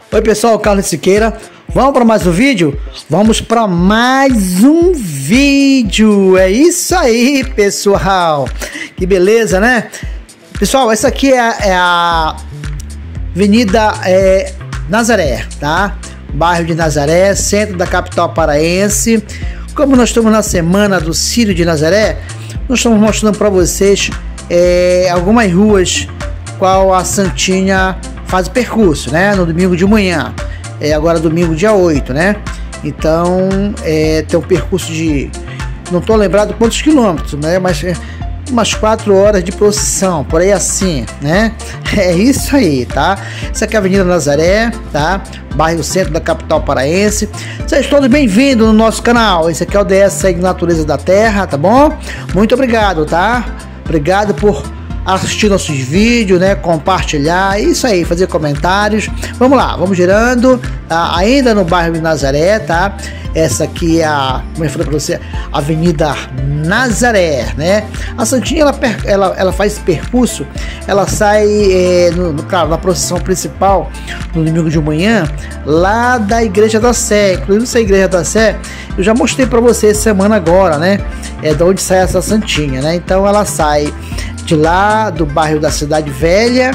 Oi pessoal, Carlos Siqueira. Vamos para mais um vídeo? Vamos para mais um vídeo. É isso aí, pessoal. Que beleza, né? Pessoal, essa aqui é a Avenida Nazaré, tá? Bairro de Nazaré, centro da capital paraense. Como nós estamos na semana do Círio de Nazaré, nós estamos mostrando para vocês algumas ruas qual a Santinha faz o percurso, né? No domingo de manhã. Agora domingo dia 8, né? Então tem um percurso de, não tô lembrado quantos quilômetros, né? Mas umas 4 horas de procissão, por aí assim, né? É isso aí, tá? Essa aqui é a Avenida Nazaré, tá? Bairro centro da capital paraense. Sejam todos bem-vindos no nosso canal. Esse aqui é o DS Segue Natureza da Terra, tá bom? Muito obrigado, tá? Obrigado por assistir nossos vídeos, né? Compartilhar, isso aí, fazer comentários. Vamos lá, vamos girando, tá? Ainda no bairro de Nazaré, tá? Essa aqui é a, como eu falei para você, Avenida Nazaré, né? A Santinha ela faz esse percurso, ela sai claro, na procissão principal no domingo de manhã, lá da Igreja da Sé. Inclusive essa Igreja da Sé eu já mostrei para vocês semana agora, né? É de onde sai essa Santinha, né? Então ela sai de lá do bairro da Cidade Velha,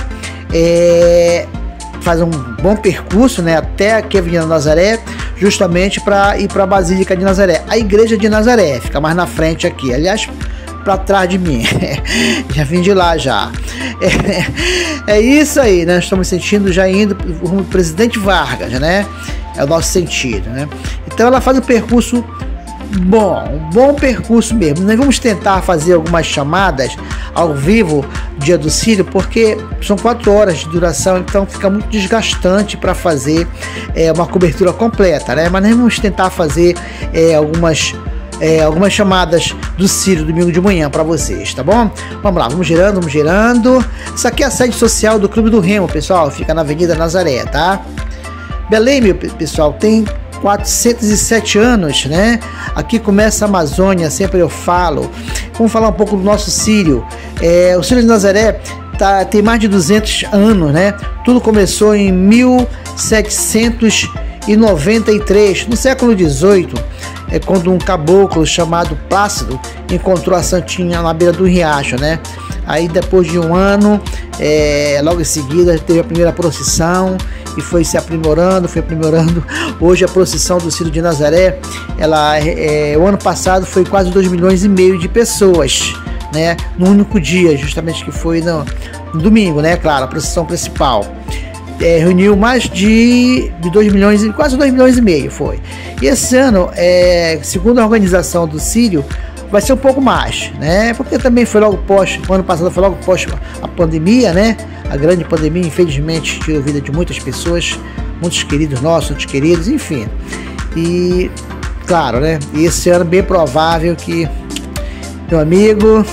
faz um bom percurso, né, até aqui a Avenida Nazaré, justamente para ir para a Basílica de Nazaré. A Igreja de Nazaré fica mais na frente aqui, aliás, para trás de mim. Já vim de lá já. É isso aí, né? Estamos sentindo já indo rumo do Presidente Vargas, né? É o nosso sentido, né? Então ela faz o percurso um bom percurso mesmo. Nós vamos tentar fazer algumas chamadas ao vivo dia do Círio, porque são 4 horas de duração, então fica muito desgastante para fazer uma cobertura completa, né? Mas nós vamos tentar fazer algumas chamadas do Círio domingo de manhã para vocês, tá bom? Vamos lá, vamos girando, vamos girando. Isso aqui é a sede social do Clube do Remo, pessoal, fica na Avenida Nazaré, tá? Belém, meu pessoal, tem 407 anos, né? Aqui começa a Amazônia, sempre eu falo. Vamos falar um pouco do nosso Círio. O Círio de Nazaré tem mais de 200 anos, né? Tudo começou em 1793, no século XVIII, quando um caboclo chamado Plácido encontrou a Santinha na beira do riacho, né? Aí depois de um ano, logo em seguida teve a primeira procissão e foi se aprimorando, Hoje a procissão do Círio de Nazaré, o ano passado foi quase 2,5 milhões de pessoas, né? No único dia, justamente que foi no domingo, né? Claro, a procissão principal. Reuniu mais de 2 milhões, quase 2,5 milhões foi. E esse ano, segundo a organização do Círio, vai ser um pouco mais, né? Porque também foi logo o ano passado foi logo pós a pandemia, né? A grande pandemia, infelizmente, tirou a vida de muitas pessoas, muitos queridos nossos, outros queridos, enfim. E, claro, né? E esse ano bem provável que, meu amigo,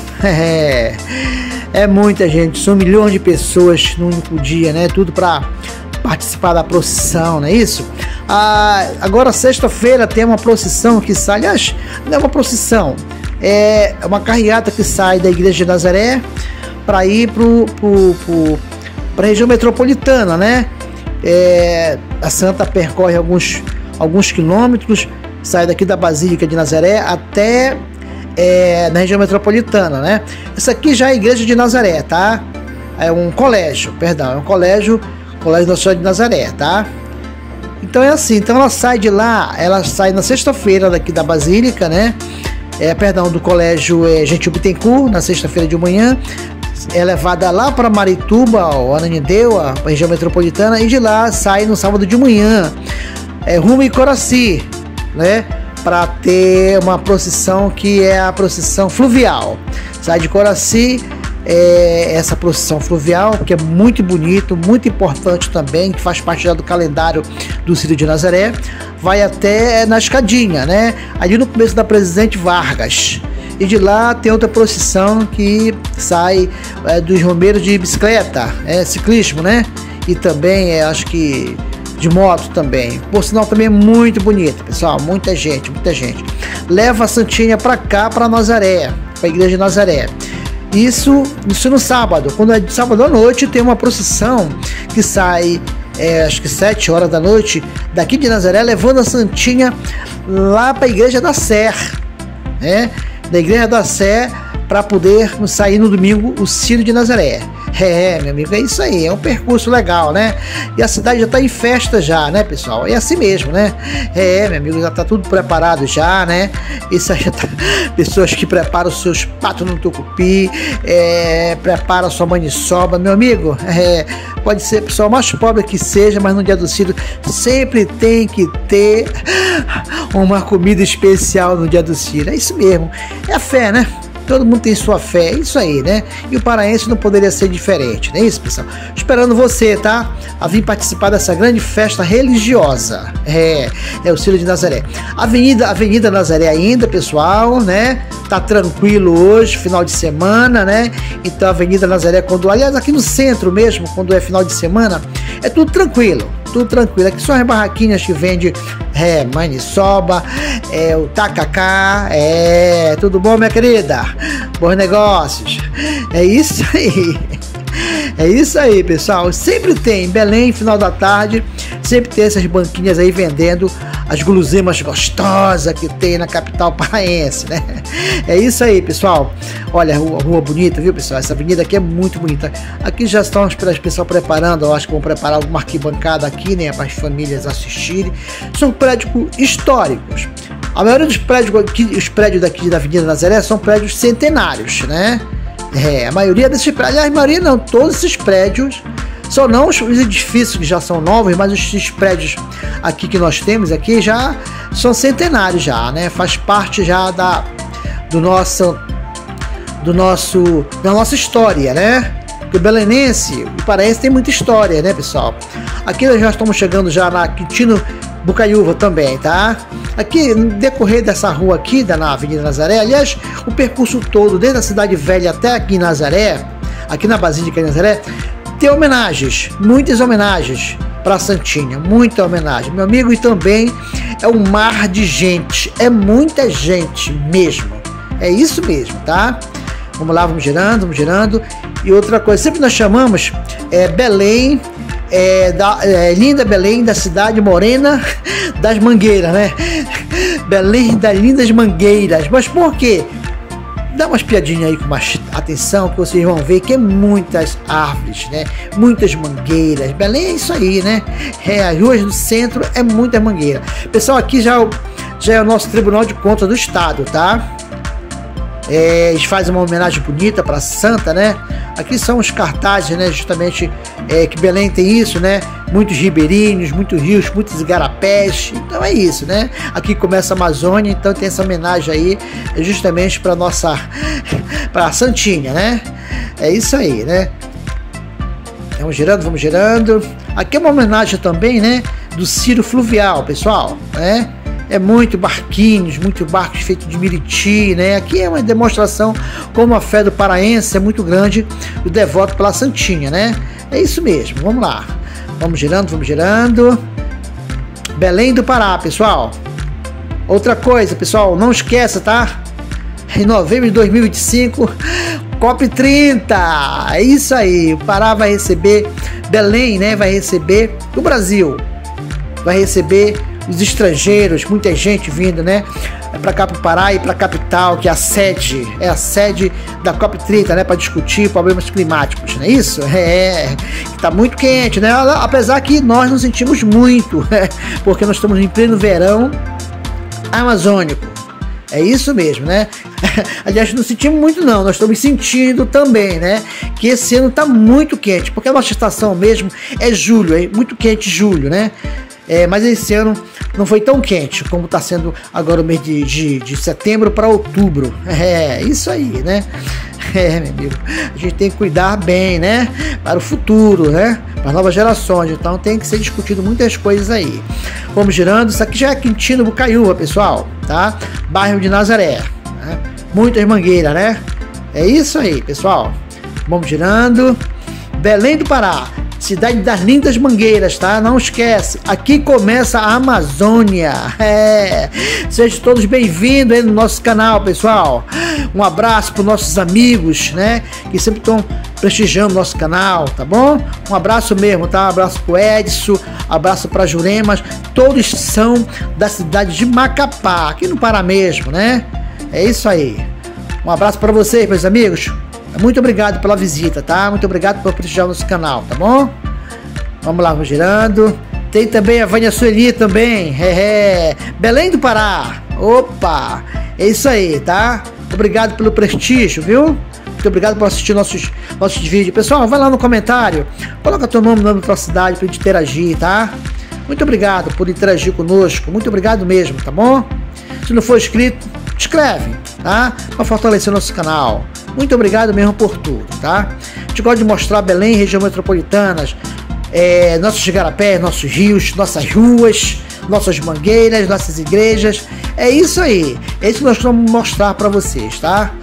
é muita gente, são milhões de pessoas num único dia, né? Tudo para participar da procissão, não é isso? Agora, sexta-feira, tem uma procissão que sai, aliás, não é uma procissão, é uma carreata que sai da Igreja de Nazaré para ir para a região metropolitana, né? A Santa percorre alguns quilômetros, sai daqui da Basílica de Nazaré até na região metropolitana, né? Essa aqui já é a Igreja de Nazaré, tá? É um colégio, perdão, é um colégio Nossa Senhora de Nazaré, tá? Então é assim, então ela sai de lá, ela sai na sexta-feira daqui da Basílica, né? Do colégio Gentil Bittencourt, na sexta-feira de manhã, é levada lá para Marituba, ou Ananindeua, a região metropolitana, e de lá sai no sábado de manhã, rumo a Icoraci, né? Para ter uma procissão que é a procissão fluvial. Sai de Coraci, essa procissão fluvial, que é muito bonito, muito importante também, que faz parte já do calendário do Círio de Nazaré, vai até na Escadinha, né? Ali no começo da Presidente Vargas. E de lá tem outra procissão que sai dos romeiros de bicicleta, ciclismo, né? E também, acho que de moto também. Por sinal, também é muito bonito, pessoal. Muita gente. Leva a Santinha para cá, para Nazaré, para a Igreja de Nazaré. Isso no sábado. Quando é de sábado à noite, tem uma procissão que sai acho que 7 horas da noite, daqui de Nazaré, levando a Santinha lá para a Igreja da Sé, né? Da Igreja da Sé, para poder sair no domingo o Círio de Nazaré. Meu amigo, é isso aí, é um percurso legal, né? E a cidade já tá em festa já, né, pessoal? É assim mesmo, né? Meu amigo, já tá tudo preparado já, né? Isso aí já tá... Pessoas que preparam os seus patos no tucupi, preparam a sua maniçoba, meu amigo, pode ser a pessoa mais pobre que seja, mas no dia do Círio sempre tem que ter uma comida especial no dia do Círio. É isso mesmo, é a fé, né? Todo mundo tem sua fé, é isso aí, né? E o paraense não poderia ser diferente, não é isso, pessoal? Esperando você, tá? A vir participar dessa grande festa religiosa. É o Círio de Nazaré. Avenida Nazaré ainda, pessoal, né? Tá tranquilo hoje, final de semana, né? Então, a Avenida Nazaré, aliás, aqui no centro mesmo, quando é final de semana, é tudo tranquilo. Tudo tranquilo, aqui são as barraquinhas que vende maniçoba, o tacacá, tudo bom, minha querida? Bons negócios, é isso aí. É isso aí, pessoal. Sempre tem, em Belém, final da tarde, sempre tem essas banquinhas aí vendendo as guloseimas gostosas que tem na capital paraense, né? É isso aí, pessoal. Olha, rua bonita, viu, pessoal? Essa avenida aqui é muito bonita. Aqui já estão os pessoal preparando, eu acho que vão preparar uma arquibancada aqui, né, para as famílias assistirem. São prédios históricos. A maioria dos prédios aqui, os prédios daqui da Avenida Nazaré são prédios centenários, né? A maioria desses prédios, aliás, a maioria não, todos esses prédios, são não os edifícios que já são novos, mas esses prédios aqui que nós temos aqui já são centenários já, né? Faz parte já da nossa história, né? Porque o belenense, o paraense tem muita história, né, pessoal? Aqui nós já estamos chegando já na Quintino Bocaiúva também, tá? Aqui, no decorrer dessa rua aqui, na Avenida Nazaré, aliás, o percurso todo, desde a Cidade Velha até aqui em Nazaré, aqui na Basílica de Nazaré, tem homenagens, muitas homenagens para Santinha, muita homenagem, meu amigo, e também é um mar de gente, é muita gente mesmo, é isso mesmo, tá? Vamos lá, vamos girando, e outra coisa, sempre nós chamamos Belém, linda Belém, da cidade morena das mangueiras, né? Belém das lindas mangueiras. Mas por quê? Dá umas piadinhas aí com mais atenção, que vocês vão ver que é muitas árvores, né? Muitas mangueiras. Belém é isso aí, né? As ruas do centro é muita mangueira. Pessoal, aqui já é o nosso Tribunal de Contas do Estado, tá? Eles fazem uma homenagem bonita para Santa, né? Aqui são os cartazes, né? Justamente que Belém tem isso, né? Muitos ribeirinhos, muitos rios, muitos igarapés. Então é isso, né? Aqui começa a Amazônia, então tem essa homenagem aí, justamente para para Santinha, né? É isso aí, né? Vamos girando. Aqui é uma homenagem também, né? Do Círio Fluvial, pessoal, né? É muito barcos feitos de miriti, né? Aqui é uma demonstração como a fé do paraense é muito grande, o devoto pela Santinha, né? É isso mesmo, vamos lá. Vamos girando. Belém do Pará, pessoal. Outra coisa, pessoal, não esqueça, tá? Em novembro de 2025, COP30. É isso aí, o Pará vai receber, Belém, né? Vai receber o Brasil. Vai receber os estrangeiros, muita gente vindo, né, para cá, para o Pará e para a capital, que é a sede da COP30, né, para discutir problemas climáticos, não é isso? Tá muito quente, né, apesar que nós não sentimos muito, porque nós estamos em pleno verão amazônico, é isso mesmo, né? Aliás, não sentimos muito não, nós estamos sentindo também, né, que esse ano tá muito quente, porque a nossa estação mesmo é julho, é muito quente julho, né? Mas esse ano não foi tão quente como está sendo agora o mês de setembro para outubro. Isso aí, né? Meu amigo, a gente tem que cuidar bem, né? Para o futuro, né? Para as novas gerações. Então tem que ser discutido muitas coisas aí. Vamos girando. Isso aqui já é Quintino Bocaiúva, pessoal, tá? Bairro de Nazaré, né? Muitas mangueiras, né? É isso aí, pessoal. Vamos girando. Belém do Pará. cidade das lindas Mangueiras, tá? Não esquece, aqui começa a Amazônia. Sejam todos bem-vindos aí no nosso canal, pessoal. Um abraço para os nossos amigos, né? Que sempre estão prestigiando nosso canal, tá bom? Um abraço mesmo, tá? Um abraço pro Edson, abraço para Juremas, todos são da cidade de Macapá, aqui no Pará mesmo, né? É isso aí. Um abraço para vocês, meus amigos. Muito obrigado pela visita, tá? Muito obrigado por prestigiar o nosso canal, tá bom? Vamos lá, vamos girando. Tem também a Vânia Sueli também. Belém do Pará. Opa! É isso aí, tá? Obrigado pelo prestígio, viu? Muito obrigado por assistir nossos vídeos. Pessoal, vai lá no comentário, coloca teu nome, nome da tua cidade pra gente interagir, tá? Muito obrigado por interagir conosco. Muito obrigado mesmo, tá bom? Se não for inscrito, inscreve, tá? Pra fortalecer nosso canal. Muito obrigado mesmo por tudo, tá? A gente gosta de mostrar Belém, região metropolitanas, nossos igarapés, nossos rios, nossas ruas, nossas mangueiras, nossas igrejas. É isso aí. É isso que nós vamos mostrar para vocês, tá?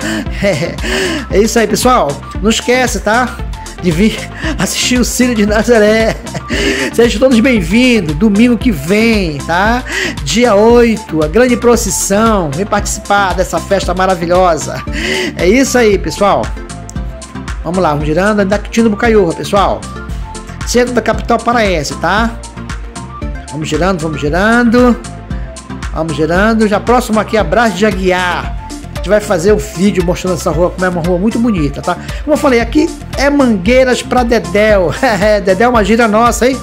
É isso aí, pessoal. Não esquece, tá? De vir assistir o Círio de Nazaré. Sejam todos bem-vindos. Domingo que vem, tá? Dia 8, a grande procissão. Vem participar dessa festa maravilhosa. É isso aí, pessoal. Vamos lá, vamos girando. Da Quintino Bocaiúva, pessoal. Centro da capital paraense, tá? Vamos girando, vamos girando. Vamos girando. Já próximo aqui a Brás de Aguiar. A gente vai fazer o vídeo mostrando essa rua, como é uma rua muito bonita, tá? Como eu falei, aqui é Mangueiras pra Dedéu. Dedéu é uma gíria nossa, hein?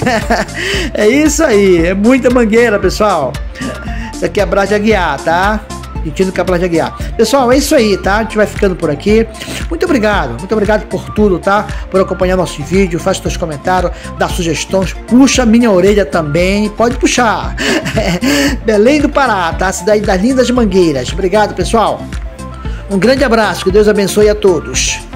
É isso aí. É muita mangueira, pessoal. Isso aqui é a Brás de Aguiar, tá? Sentindo que é a Brás de Aguiar. Pessoal, é isso aí, tá? A gente vai ficando por aqui. Muito obrigado por tudo, tá? Por acompanhar nosso vídeo, faz seus comentários, dá sugestões, puxa minha orelha também, pode puxar. Belém do Pará, tá? Cidade das lindas Mangueiras. Obrigado, pessoal. Um grande abraço, que Deus abençoe a todos.